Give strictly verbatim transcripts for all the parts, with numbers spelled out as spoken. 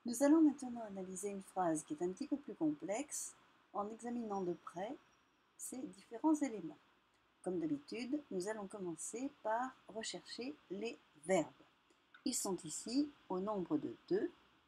Nous allons maintenant analyser une phrase qui est un petit peu plus complexe en examinant de près ses différents éléments. Comme d'habitude, nous allons commencer par rechercher les verbes. Ils sont ici au nombre de deux.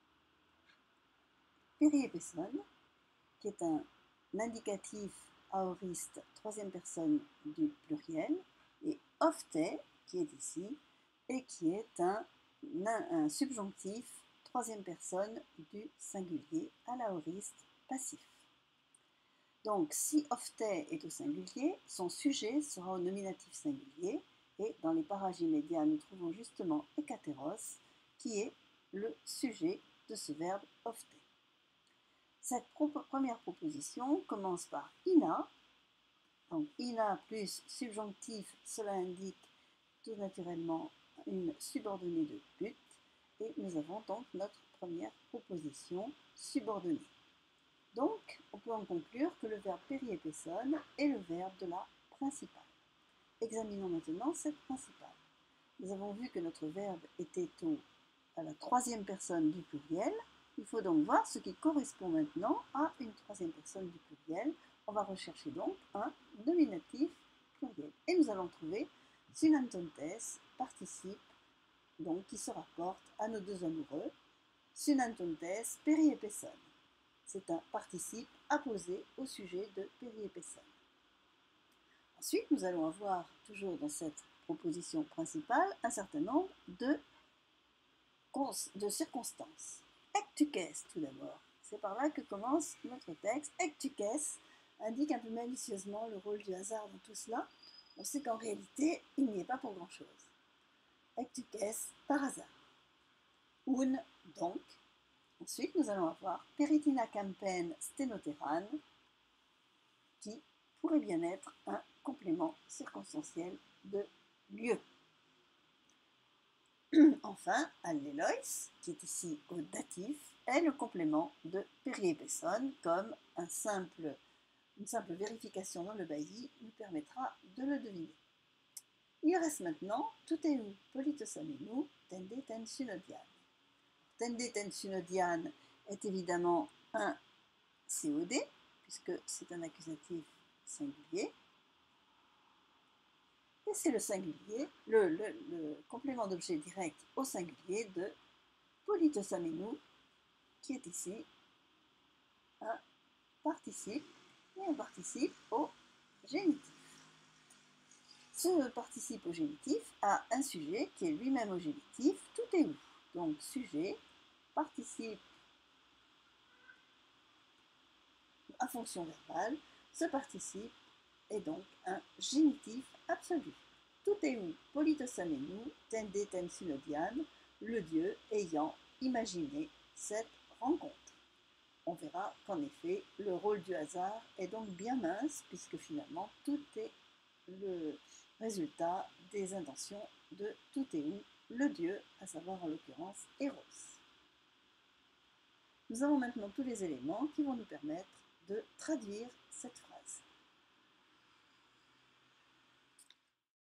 Periepesson, qui est un indicatif aoriste troisième personne du pluriel, et ofte, qui est ici, et qui est un, un subjonctif troisième personne du singulier à l'aoriste passif. Donc, si ofte est au singulier, son sujet sera au nominatif singulier, et dans les parages immédiats, nous trouvons justement ekateros, qui est le sujet de ce verbe ofte. Cette pro première proposition commence par ina. Donc, ina plus subjonctif, cela indique tout naturellement une subordonnée de but. Et nous avons donc notre première proposition subordonnée. Donc, on peut en conclure que le verbe periepesson est le verbe de la principale. Examinons maintenant cette principale. Nous avons vu que notre verbe était au, à la troisième personne du pluriel. Il faut donc voir ce qui correspond maintenant à une troisième personne du pluriel. On va rechercher donc un nominatif pluriel. Et nous allons trouver synantontes, participe, donc qui se rapporte à nos deux amoureux, synantontes periepesson. C'est un participe apposé au sujet de periepesson. Ensuite, nous allons avoir, toujours dans cette proposition principale, un certain nombre de, de circonstances. Ectukes, tout d'abord. C'est par là que commence notre texte. Ectukes indique un peu malicieusement le rôle du hasard dans tout cela. On sait qu'en réalité, il n'y est pas pour grand-chose. Ectukes, par hasard. Un, donc. Ensuite, nous allons avoir peritina campen stenoteran, qui pourrait bien être un complément circonstanciel de lieu. Enfin, allelois, qui est ici au datif, est le complément de periepesson, comme un simple, une simple vérification dans le bailli nous permettra de le deviner. Il reste maintenant tuteu politosamenu tende ten synodian. Tende ten synodian est évidemment un C O D, puisque c'est un accusatif singulier. Et c'est le singulier, le, le, le complément d'objet direct au singulier de politosamenu, qui est ici un participe, et un participe au génitif. Ce participe au génitif a un sujet qui est lui-même au génitif, tout est où. Donc sujet, participe à fonction verbale, ce participe est donc un génitif absolu. Tout est où politosamenu tende ten synodian, le dieu ayant imaginé cette rencontre. On verra qu'en effet, le rôle du hasard est donc bien mince, puisque finalement, tout est le résultat des intentions de Tuteu, le dieu, à savoir en l'occurrence Eros. Nous avons maintenant tous les éléments qui vont nous permettre de traduire cette phrase.